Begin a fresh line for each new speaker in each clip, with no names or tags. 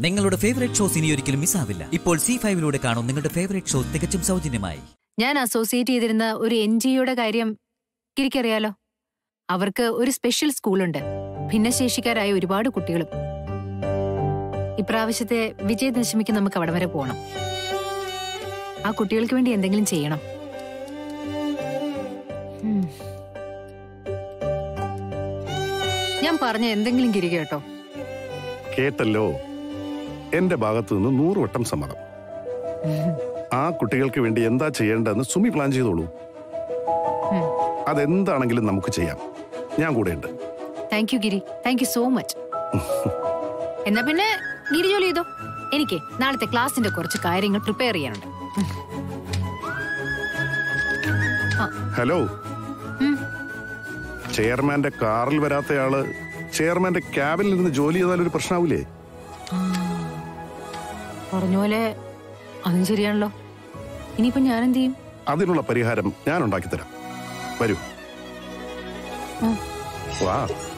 നിങ്ങളുടെ favourite shows ഇനി ഒരിക്കലും മിസ്സാവില്ല. ഇപ്പോൾ Zee5 കാണും നിങ്ങളുടെ ഫേവറേറ്റ് ഷോ തികച്ചും സൗജന്യമായി.
ഞാൻ അസോസിയേറ്റ് ചെയ്തിരുന്ന ഒരു NGOയുടെ കാര്യം കിരിക്കറിയാലോ. അവർക്ക് ഒരു സ്പെഷ്യൽ സ്കൂളുണ്ട്. ഭിന്നശേഷിക്കാരായ ഒരുപാട് കുട്ടികളും. ഇപ്രാവശ്യത്തെ വിജയദശമിക്ക് നമുക്ക് അവിടെ വരെ പോകണം. ആ കുട്ടികൾക്ക് വേണ്ടി എന്തെങ്കിലും ചെയ്യണം. ഞാൻ പറഞ്ഞ എന്തെങ്കിലും കിരിക കേട്ടോ.
കേട്ടല്ലോ. എന്റെ ഭാഗത്തു നിന്ന് 100 വട്ടം സമ്മതം. ആ കുട്ടികൾക്ക് വേണ്ടി എന്താ ചെയ്യേണ്ടതെന്ന് സുമി പ്ലാൻ ചെയ്തോളൂ. അതെന്താണെങ്കിലും നമുക്ക് ചെയ്യാം. ഞാൻ കൂടെയുണ്ട്.
Thank you Giri, thank you so much. എന്നാ പിന്നെ ഗിരി ജോലി ചെയ്തോ. എനിക്ക് നാളത്തെ ക്ലാസിന്റെ കുറച്ച് കാര്യങ്ങൾ പ്രിപ്പയർ ചെയ്യാനുണ്ട്.
ഹലോ, ചെയർമാന്റെ കാറിൽ വരാത്തയാള് ചെയർമാന്റെ ക്യാബിനിൽ നിന്ന് ജോലി ചെയ്താൽ ഒരു പ്രശ്നമാവൂലേ?
പറഞ്ഞ പോലെ അതും ശരിയാണല്ലോ. ഇനിയിപ്പോ ഞാൻ എന്ത് ചെയ്യും?
അതിനുള്ള പരിഹാരം ഞാൻ ഉണ്ടാക്കി തരാം. വരൂ. വാ.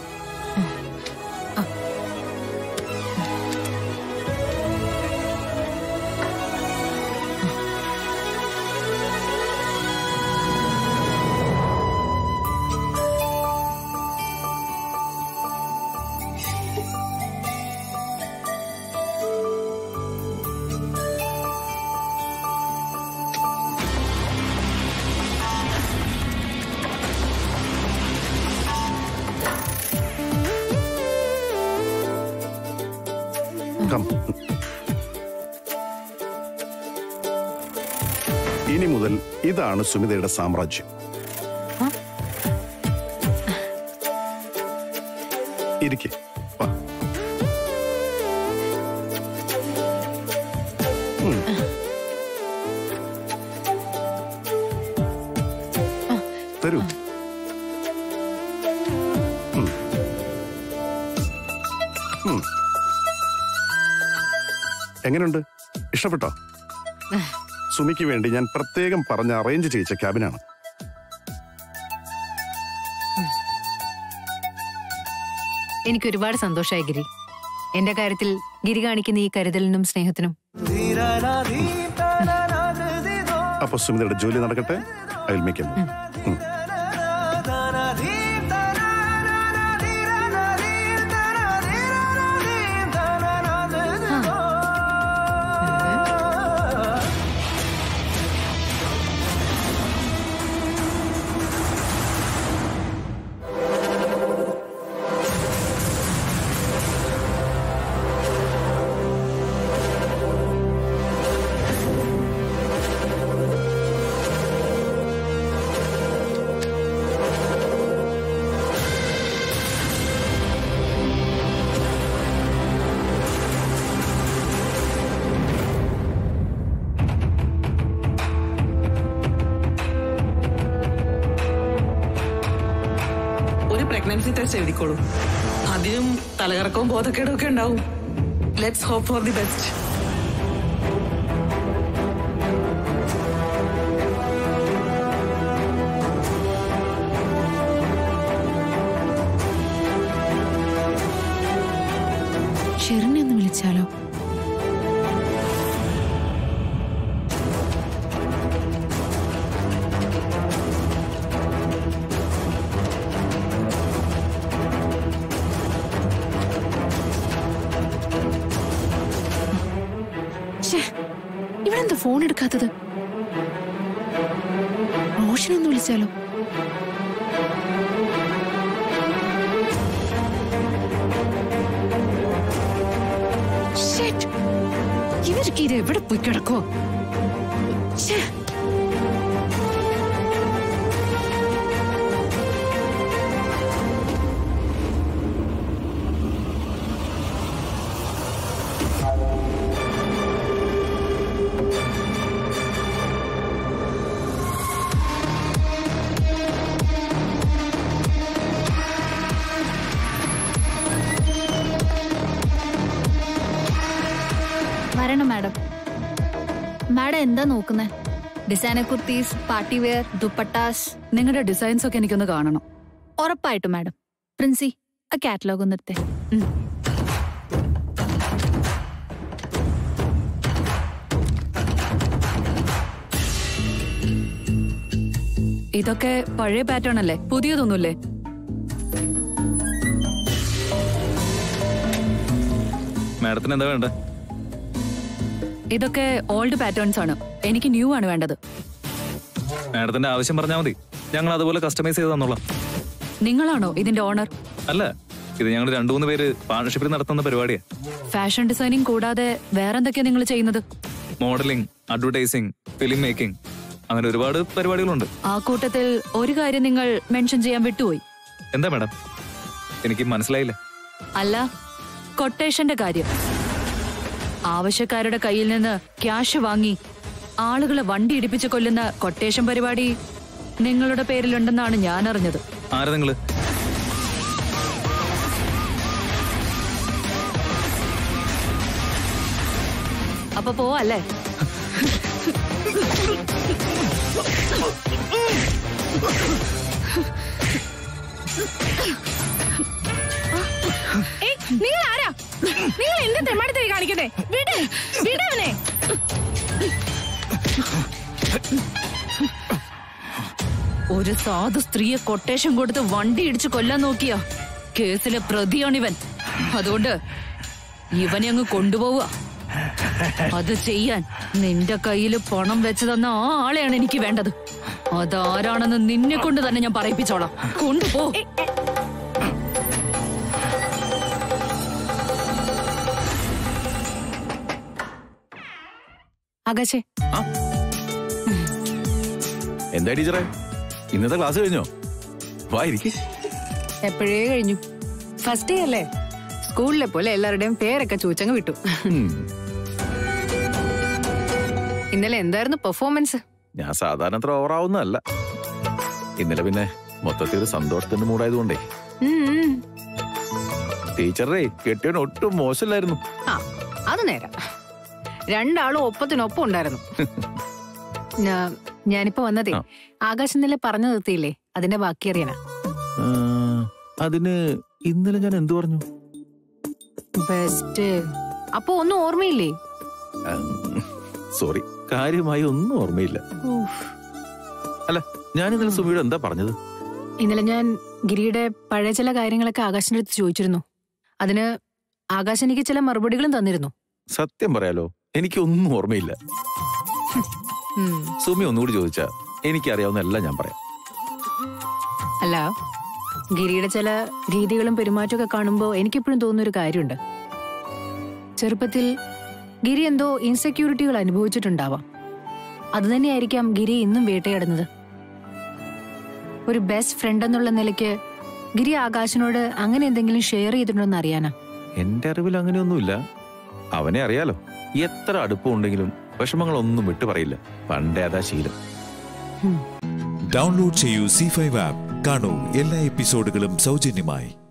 ഇനി മുതൽ ഇതാണ് സുമിതയുടെ സാമ്രാജ്യം. ഇരിക്കെ. തരൂ. എങ്ങനെയുണ്ട്? ഇഷ്ടപ്പെട്ടോ? സുമിക്ക് വേണ്ടി ഞാൻ പ്രത്യേകം പറഞ്ഞ് അറേഞ്ച് ചെയ്യിച്ച ക്യാബിനാണ്.
എനിക്ക് ഒരുപാട് സന്തോഷമായി ഗിരി. എന്റെ കാര്യത്തിൽ ഗിരി കാണിക്കുന്ന ഈ കരുതലിനും സ്നേഹത്തിനും.
അപ്പൊ സുമിതയുടെ ജോലി നടക്കട്ടെ. അയൽമിക്കും
പ്രഗ്നൻസി ടെസ്റ്റ് എഴുതിക്കോളൂ. അതിനും തലകറക്കവും ബോധക്കേടും ഒക്കെ ഉണ്ടാവും. Let's hope for the best.
ഷെറിനെ ഒന്ന് വിളിച്ചാലോ? ഇവനെന്താ ഫോൺ എടുക്കാത്തത്? റോഷനൊന്ന് വിളിച്ചാലോ? ഇവർക്ക് ഇത് എവിടെ പോയി കിടക്കോ?
വരണം മാഡം. മാഡം എന്താ നോക്കുന്നേ? Designer kurtis, party wear, dupattas.
നിങ്ങളുടെ ഡിസൈൻസ് ഒക്കെ എനിക്കൊന്ന് കാണണം.
ഉറപ്പായിട്ടും മാഡം. പ്രിൻസി, ആ കാറ്റലോഗ് ഒന്ന് എടുത്തേ.
ഇതൊക്കെ പഴയ പാറ്റേൺ അല്ലേ, പുതിയതൊന്നുമില്ലേ?
മാഡത്തിന് എന്താ വേണ്ട?
ഇതൊക്കെ ഓൾഡ് പാറ്റേൺസ് ആണ്, എനിക്ക് ന്യൂ ആണ് വേണ്ടത്.
മാഡത്തിന്റെ ആവശ്യം പറഞ്ഞാൽ മതി, ഞങ്ങൾ അതുപോലെ കസ്റ്റമൈസ് ചെയ്ത് തന്നോളാം.
നിങ്ങളാണോ ഇതിന്റെ ഓണർ?
അല്ല, ഇത് ഞങ്ങൾ 2-3 പേര് പാർട്ണർഷിപ്പിൽ നടത്തുന്ന പരിപാടിയാ.
ഫാഷൻ ഡിസൈനിങ് കൂടാതെ വേറെന്തൊക്കെയാ നിങ്ങൾ ചെയ്യുന്നത്?
മോഡലിംഗ്, അഡ്വർടൈസിംഗ്, ഫിലിം മേക്കിംഗ്, അങ്ങനെ ഒരുപാട് പരിപാടികളുണ്ട്.
ആ കൂട്ടത്തിൽ ഒരു കാര്യം നിങ്ങൾ മെൻഷൻ ചെയ്യാൻ വിട്ടുപോയി.
എന്താ മാഡം? എനിക്ക് മനസ്സിലായില്ല.
അല്ല, കൊട്ടേഷന്റെ കാര്യം. ആവശ്യക്കാരുടെ കയ്യിൽ നിന്ന് ക്യാഷ് വാങ്ങി ആളുകളെ വണ്ടി ഇടിപ്പിച്ച് കൊല്ലുന്ന കൊട്ടേഷൻ പരിപാടി നിങ്ങളുടെ പേരിലുണ്ടെന്നാണ് ഞാൻ അറിഞ്ഞത്.
ആരാ നിങ്ങള്?
അപ്പൊ പോവല്ലേ?
നിങ്ങൾ ആരാ? നിങ്ങൾ എന്റെ തെമ്മാടിത്തരി കാണിക്കട്ടെ. വിടവനെ.
ഒരു സാധു സ്ത്രീയെ കൊട്ടേഷൻ കൊടുത്ത് വണ്ടി ഇടിച്ചു കൊല്ലാൻ നോക്കിയ കേസിലെ പ്രതിയാണിവൻ. അതുകൊണ്ട് ഇവനെ അങ്ങ് കൊണ്ടുപോവുക. അത് ചെയ്യാൻ നിന്റെ കയ്യിൽ പണം വെച്ച് തന്ന ആ ആളെയാണ് എനിക്ക് വേണ്ടത്. അതാരാണെന്ന് നിന്നെ കൊണ്ട് തന്നെ ഞാൻ പറയിപ്പിച്ചോളാം. കൊണ്ടുപോ.
ആകാശേ,
എന്താ ടീച്ചറെ, ഇന്നത്തെ ക്ലാസ് കഴിഞ്ഞോ? വായിരിക്കെ.
എപ്പോഴേ കഴിഞ്ഞു. ഫസ്റ്റ് ഡേ അല്ലേ? സ്കൂളിലെ പോലെ എല്ലാവരുടെയും പേരൊക്കെ ചോദിച്ചങ്ങ് വിട്ടു. ഇന്നലെ എന്തായിരുന്നു പെർഫോമൻസ്?
ഞാൻ സാധാരണ അത്ര ഓവറാവുന്നതല്ല. ഇന്നലെ പിന്നെ മൊത്തത്തിൽ ഒരു സന്തോഷത്തിന്റെ മൂടായതുകൊണ്ടേ. ടീച്ചറെ കെട്ടിയവൻ ഒട്ടും മോശമില്ലായിരുന്നു.
ആ, അത് നേരം. രണ്ടാളും ഒപ്പത്തിനൊപ്പം ഉണ്ടായിരുന്നു. ഞാനിപ്പോ വന്നതേ ആകാശ് ഇന്നലെ പറഞ്ഞു നിർത്തിയില്ലേ, അതിന്റെ ബാക്കി അറിയണ.
അതിന് ഇന്നലെ ഞാൻ എന്തു പറഞ്ഞു?
ബെസ്റ്റ്. അപ്പൊ ഒന്നും ഓർമ്മയില്ലേ?
സോറി, കാര്യമായി ഒന്നും ഓർമ്മയില്ല. അല്ല, ഞാൻ ഇന്നലെ സുമിയോട് എന്താ പറഞ്ഞത്?
ഇന്നലെ ഞാൻ ഗിരിയുടെ പഴയ ചില കാര്യങ്ങളൊക്കെ ആകാശിന്റെ അടുത്ത് ചോദിച്ചിരുന്നു. അതിന് ആകാശ് എനിക്ക് ചില മറുപടികളും തന്നിരുന്നു.
സത്യം പറയാലോ, എനിക്കൊന്നും ഓർമ്മയില്ല. സുമി ഒന്നുകൂടി ചോദിച്ചാ എനിക്കറിയാവുന്ന എല്ലാം ഞാൻ പറയാം.
അല്ല, ഗിരിയുടെ ചില രീതികളും പെരുമാറ്റമൊക്കെ കാണുമ്പോ എനിക്കെപ്പോഴും തോന്നുന്നൊരു കാര്യമുണ്ട്. ചെറുപ്പത്തിൽ ഗിരി എന്തോ ഇൻസെക്യൂരിറ്റികൾ അനുഭവിച്ചിട്ടുണ്ടാവാം. അതുതന്നെയായിരിക്കാം ഗിരി ഇന്നും വേട്ടയാടുന്നത്. ഒരു ബെസ്റ്റ് ഫ്രണ്ട് എന്നുള്ള നിലയ്ക്ക് ഗിരി ആകാശിനോട് അങ്ങനെ എന്തെങ്കിലും ഷെയർ ചെയ്തിട്ടുണ്ടോന്ന് അറിയാനാ.
എന്റെ അറിവിൽ അങ്ങനെയൊന്നുമില്ല. അവനെ അറിയാലോ, എത്ര അടുപ്പമുണ്ടെങ്കിലും വിഷമങ്ങളൊന്നും വിട്ടു പറയില്ല. പണ്ടേ അതാ ശീലം.
ഡൗൺലോഡ് ചെയ്യൂ Zee 5 ആപ്പ്. കാണൂ എല്ലാ എപ്പിസോഡുകളും സൗജന്യമായി.